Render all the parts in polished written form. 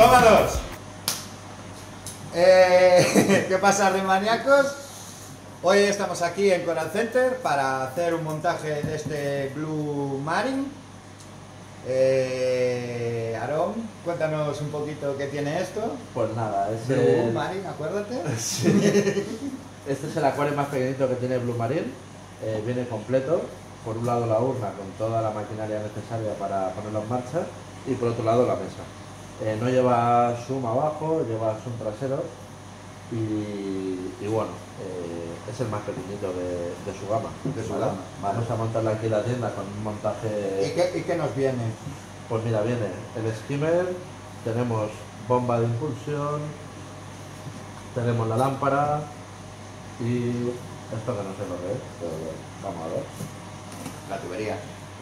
Toma dos. ¿Qué pasa, Rimaniacos? Hoy estamos aquí en Coral Center para hacer un montaje de este Blue Marine. Aarón, cuéntanos un poquito qué tiene esto. Pues nada, es Blue Marine, acuérdate. Sí. Este es el acuario más pequeñito que tiene Blue Marine. Viene completo. Por un lado la urna con toda la maquinaria necesaria para ponerlo en marcha y por otro lado la mesa. No lleva zoom abajo, lleva zoom trasero y bueno, es el más pequeñito de su gama. ¿Vale? Vamos a montarla aquí en la tienda con un montaje... ¿Y qué nos viene? Pues mira, viene el skimmer, tenemos bomba de impulsión, tenemos la lámpara y esto que no sé lo que es, pero vamos a ver. La tubería.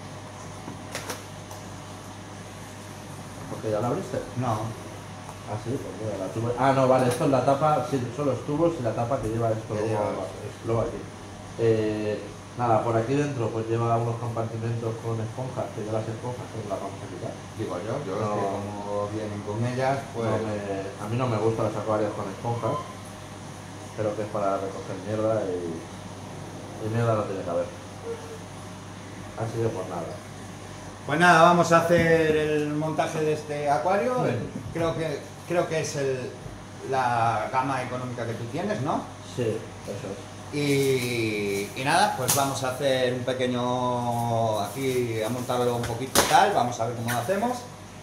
¿Porque ya la abriste? No. Ah, sí, pues mira, la tubería. Ah, no, vale, esto es la tapa, sí, son los tubos y la tapa que lleva esto luego aquí. Nada, por aquí dentro pues lleva unos compartimentos con esponjas, que yo las esponjas no las vamos a quitar. Digo yo, No, es que como vienen con ellas, pues... a mí no me gustan los acuarios con esponjas, pero que es para recoger mierda y mierda no tiene que haber. Así que pues nada. Pues nada, vamos a hacer el montaje de este acuario. Creo que es la gama económica que tú tienes, ¿no? Sí, eso es. Y nada, pues vamos a hacer un pequeño... aquí a montarlo un poquito tal, vamos a ver cómo lo hacemos.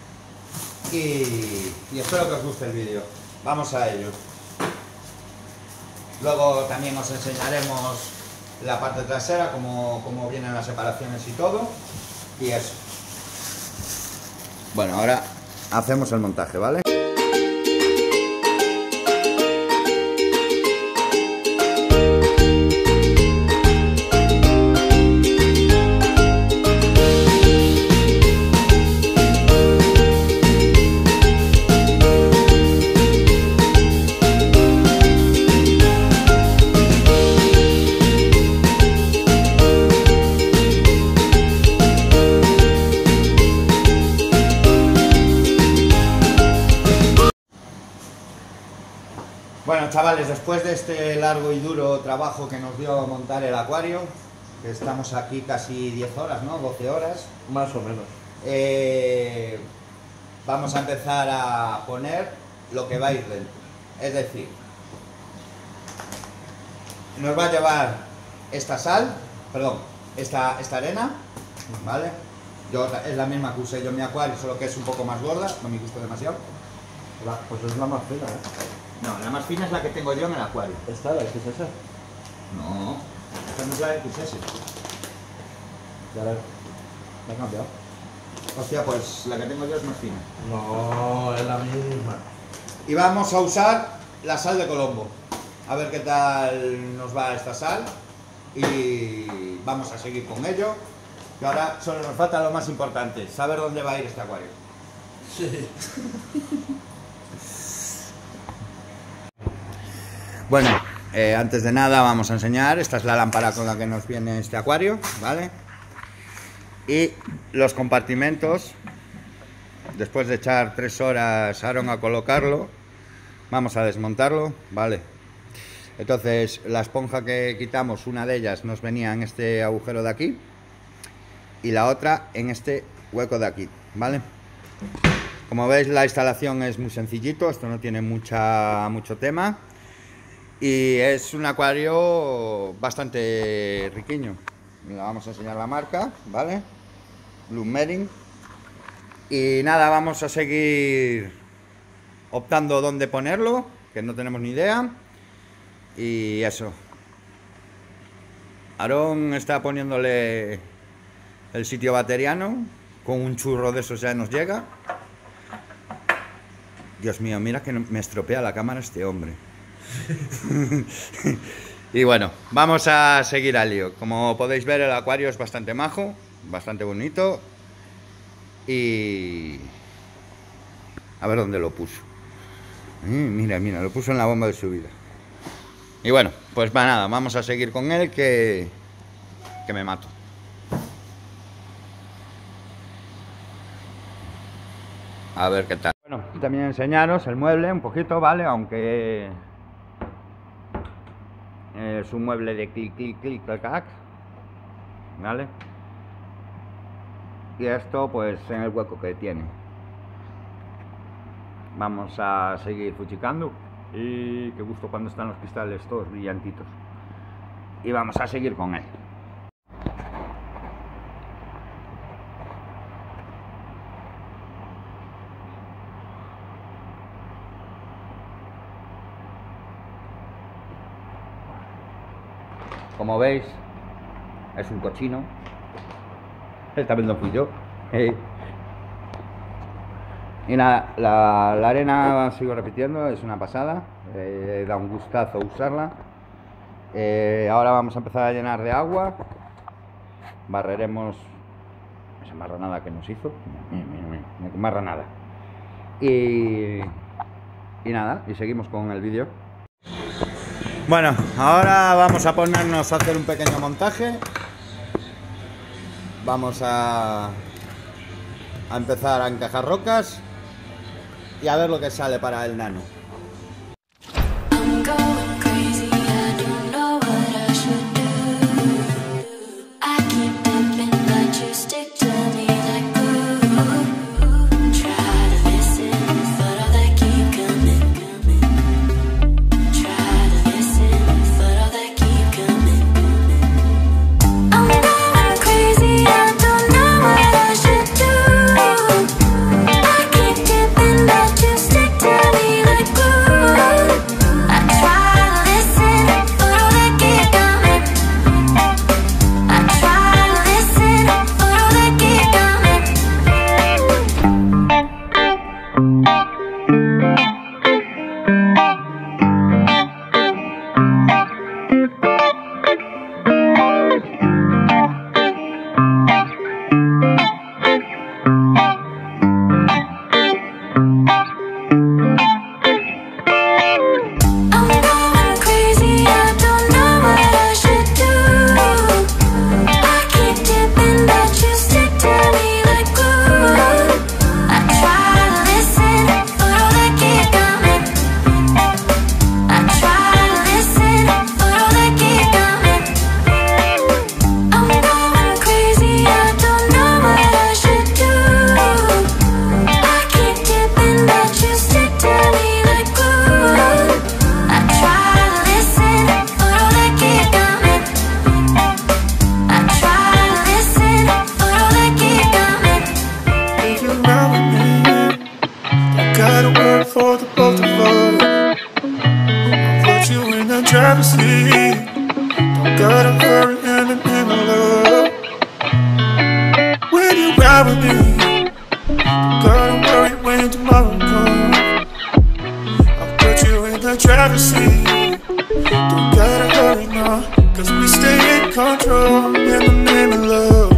Y espero que os guste el vídeo. Vamos a ello. Luego también os enseñaremos la parte trasera, cómo vienen las separaciones y todo. Y eso. Bueno, ahora hacemos el montaje, ¿vale? Bueno, chavales, después de este largo y duro trabajo que nos dio montar el acuario, que estamos aquí casi 10 horas, ¿no? 12 horas. Más o menos. Vamos a empezar a poner lo que va a ir dentro. Es decir, nos va a llevar esta sal, perdón, esta arena, ¿vale? Es la misma que usé yo en mi acuario, solo que es un poco más gorda, no me gusta demasiado. Pues es la más fina, ¿eh? No, la más fina es la que tengo yo en el acuario. ¿Esta, la XS? No, esta no es la XS. Ya la he cambiado. Hostia, pues la que tengo yo es más fina. No, es la misma. Y vamos a usar la sal de Colombo. A ver qué tal nos va esta sal. Y vamos a seguir con ello. Y ahora solo nos falta lo más importante, saber dónde va a ir este acuario. Sí. Bueno, antes de nada vamos a enseñar, esta es la lámpara con la que nos viene este acuario, ¿vale? Y los compartimentos, después de echar 3 horas Aaron a colocarlo, vamos a desmontarlo, ¿vale? Entonces, la esponja que quitamos, una de ellas nos venía en este agujero de aquí y la otra en este hueco de aquí, ¿vale? Como veis, la instalación es muy sencillito, esto no tiene mucho tema. Y es un acuario bastante riquiño. Le vamos a enseñar la marca, ¿vale? Blue Marine. Y nada, vamos a seguir optando dónde ponerlo, que no tenemos ni idea. Y eso. Aarón está poniéndole el sitio bateriano. Con un churro de esos ya nos llega. Dios mío, mira que me estropea la cámara este hombre. Y bueno, vamos a seguir al lío. Como podéis ver, el acuario es bastante majo, bastante bonito. Y... a ver dónde lo puso. Mira, lo puso en la bomba de subida. Y bueno, pues para nada, vamos a seguir con él que me mato. a ver qué tal. Bueno, también enseñaros el mueble un poquito, ¿vale? Aunque es un mueble de clic, clic, clic, clac, clac, ¿vale? Y esto pues en el hueco que tiene. Vamos a seguir fuchicando. Y qué gusto cuando están los cristales todos brillantitos. Y vamos a seguir con él. Como veis, es un cochino. Esta vez no fui yo. Y nada, la arena sigo repitiendo, es una pasada. Da un gustazo usarla. Ahora vamos a empezar a llenar de agua. Barreremos esa marranada que nos hizo. Marranada. Y nada, y seguimos con el vídeo. Bueno, ahora vamos a ponernos a hacer un pequeño montaje. Vamos a empezar a encajar rocas y a ver lo que sale para el nano. Driver's seat, don't gotta hurry and in love. When you ride with me, don't gotta worry when tomorrow comes. I'll put you in the driver's seat, don't gotta hurry now, cause we stay in control in the name of love.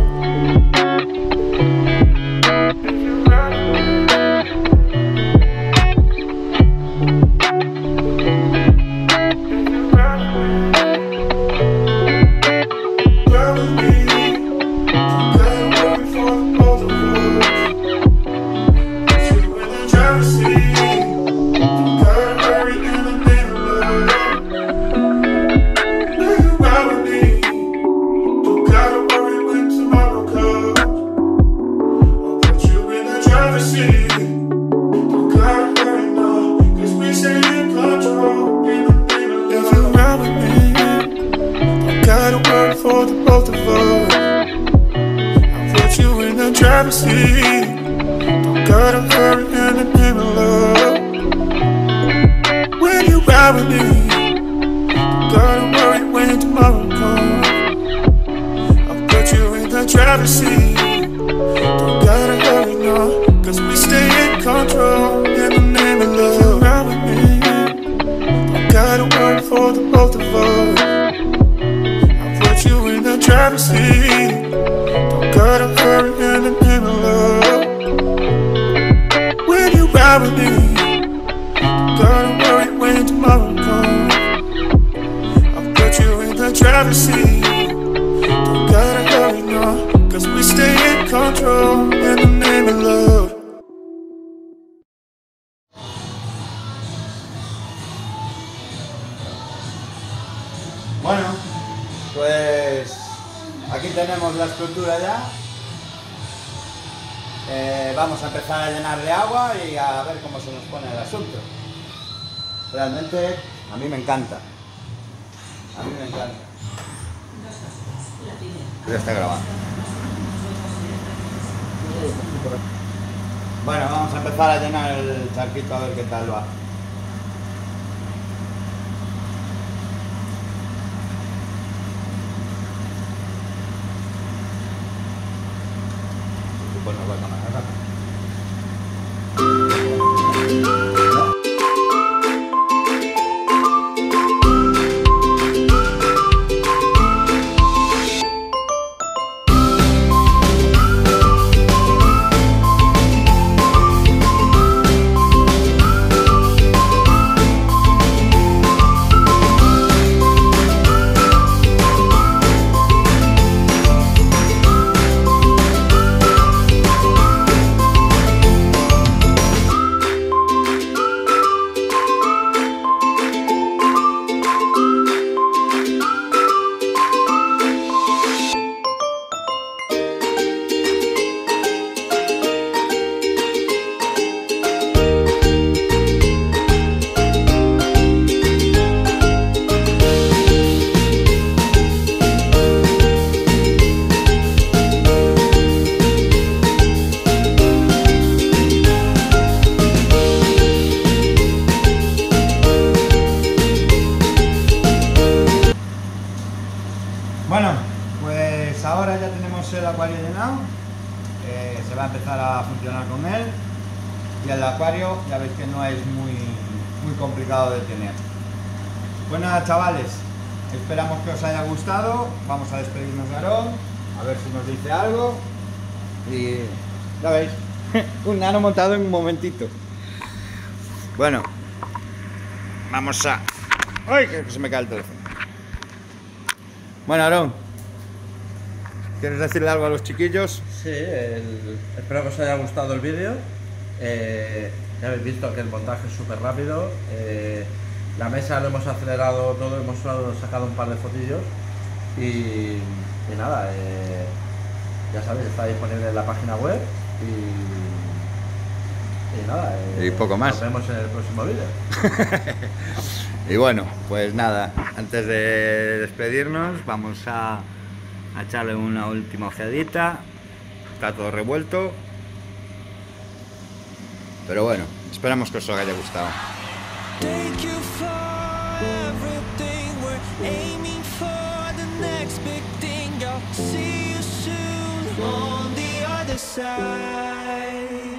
For the both of us, I'll put you in the driver's seat. Don't gotta hurry in the name of love. When you ride with me, don't gotta worry when tomorrow comes. I'll put you in the driver's seat. Don't gotta hurry no, cause we stay in control in the name of love. If you ride with me, don't gotta worry for the both of us. You in the driver's seat, don't gotta hurry in the name of love. When you ride with me, don't gotta worry when tomorrow comes. I'll put you in the driver's seat, don't gotta hurry no, cause we stay in control in the name of love. Bueno, pues aquí tenemos la estructura ya. Vamos a empezar a llenarle agua y a ver cómo se nos pone el asunto. Realmente a mí me encanta. A mí me encanta. Ya está grabando. Bueno, vamos a empezar a llenar el charquito a ver qué tal va. Pues no va a tomar nada. Bueno, pues ahora ya tenemos el acuario llenado, se va a empezar a funcionar con él y el acuario ya veis que no es muy complicado de tener. Bueno, chavales, esperamos que os haya gustado, vamos a despedirnos de Aarón, a ver si nos dice algo y ya veis, un nano montado en un momentito. Bueno, vamos a... ¡Ay, que se me cae el teléfono! Bueno, Aarón, ¿quieres decirle algo a los chiquillos? Sí, espero que os haya gustado el vídeo. Ya habéis visto que el montaje es súper rápido. La mesa lo hemos acelerado todo, hemos solo sacado un par de fotillos. Y nada, ya sabéis, está disponible en la página web. Y nada, y poco más. Nos vemos en el próximo vídeo. Y bueno, pues nada, antes de despedirnos vamos a echarle una última ojeadita. Está todo revuelto, pero bueno, esperamos que os haya gustado. Thank you for everything. We're aiming for the next big thing. I'll see you soon on the other side.